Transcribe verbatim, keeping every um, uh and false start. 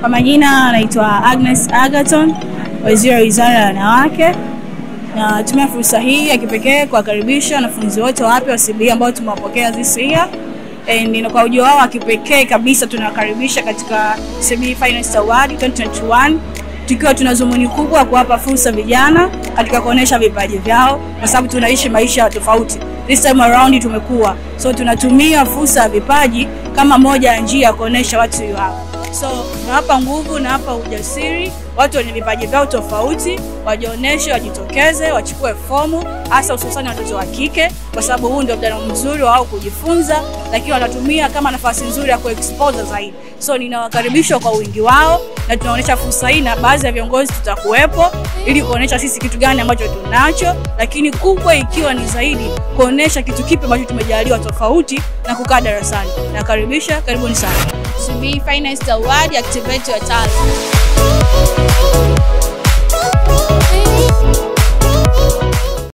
Kwa majina naitwa Agnes Agaton, waziri wa Wizara ya Wanawake. Na tumia fursa hii ya kipekee kuwakaribisha wanafunzi wote wapya wa C B E ambao tumewapokea this year. And kwa ujio wao wa kipekee kabisa tunawakaribisha katika C B E Finalist Award twenty twenty-one. Tukiwa tuna dhumuni kubwa kuwapa fursa vijana katika kuonesha vipaji vyao kwa sababu tunaishi maisha tofauti. This time around tumekuwa. So tunatumia fursa ya vipaji kama moja ya njia ya kuonesha what you have. So tunawapa nguvu na hapa ujasiri watu wenye vipaji vyao tofauti wajioneshe, wajitokeze, wachukue fomu, hasa hususan watoto wa kike kwa sababu huu ndio mdano mzuri wao kujifunza, lakini wanatumia kama nafasi nzuri ya kuexpose zaidi. So ninawakaribisha kwa wingi wao na tunaonesha fursa hii na baadhi ya viongozi tutakuwepo ili kuonesha sisi kitu gani ambacho tunacho, lakini kubwa ikiwa ni zaidi kuonesha kitu kipi ambacho tumejaliwa tofauti na kukaa darasani. Nakaribisha, karibuni sana. C B E Finalist Award, activate your talent.